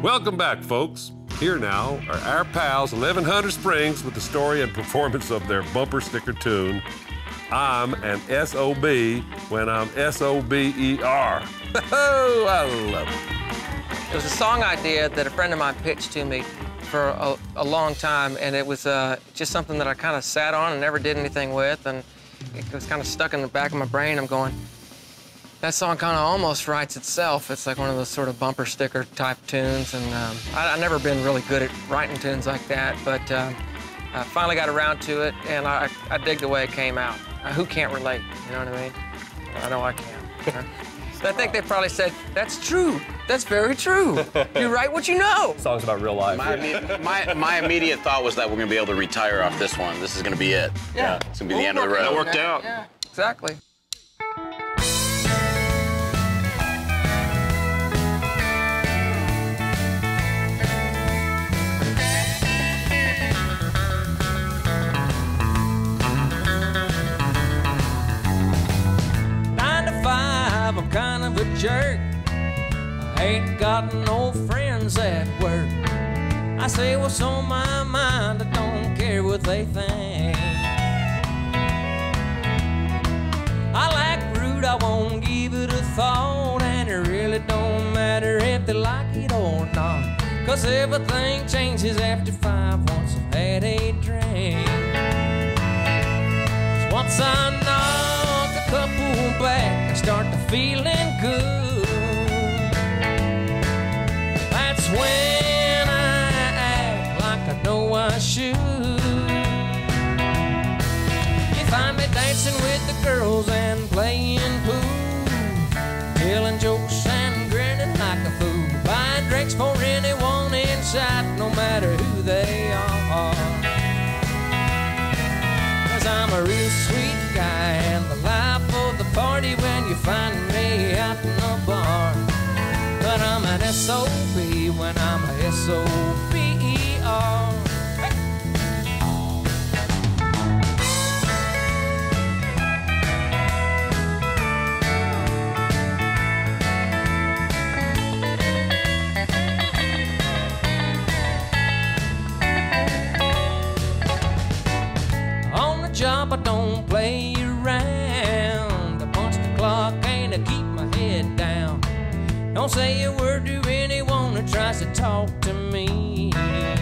Welcome back, folks. Here now are our pals 1100 Springs with the story and performance of their bumper sticker tune, I'm an S.O.B. when I'm S.O.B.E.R. Oh, I love it. It was a song idea that a friend of mine pitched to me for a long time, and it was just something that I kind of sat on and never did anything with, and it was kind of stuck in the back of my brain. I'm going, that song kind of almost writes itself. It's like one of those sort of bumper sticker type tunes, and I've never been really good at writing tunes like that, but I finally got around to it, and I dig the way it came out. Who can't relate, you know what I mean? I know I can. I think they probably said, that's true. That's very true. You write what you know. Song's about real life. My immediate thought was that we're going to be able to retire off this one. This is going to be it. Yeah. It's going to be the end of the road. It worked out. Yeah, exactly. I'm kind of a jerk. I ain't got no friends at work. I say what's on my mind, I don't care what they think. I like rude, I won't give it a thought, and it really don't matter if they like it or not, 'cause everything changes after 5 once I've had a drink. 'Cause once I knock a couple back, I start to feeling good. That's when I act like I know I should. You find me dancing with the girls and playing pool, telling jokes and grinning like a fool, buying drinks for anyone in sight, no matter who they are. 'Cause I'm a real sweet guy and the life of the party when you find me out in the bar. But I'm an S.O.B. when I'm a S.O.B.E.R. On the job I don't play around. I punch the clock and I keep my head down. Don't say a word to anyone that tries to talk to me.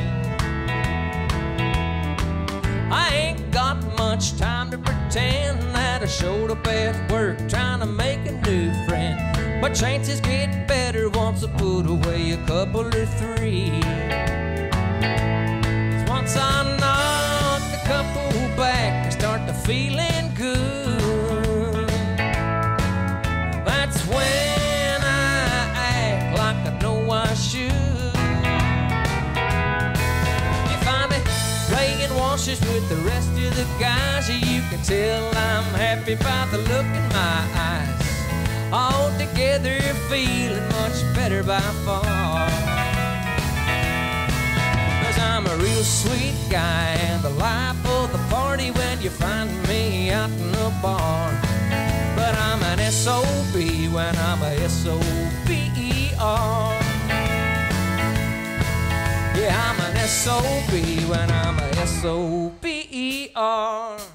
I ain't got much time to pretend that I showed up at work trying to make a new friend, but chances get better once I put away a couple or three. 'Cause once I knock a couple back, I start to feeling good. That's when I act like I know I should. You find me playing washes with the rest of the guys, you can tell I'm happy by the look in my eyes. All together feeling much better by far. 'Cause I'm a real sweet guy and the life of the party when you find me out in the bar. But I'm an S.O.B. when I'm a S.O.B.E.R. Yeah, I'm an S.O.B. when I'm a S.O.B.E.R.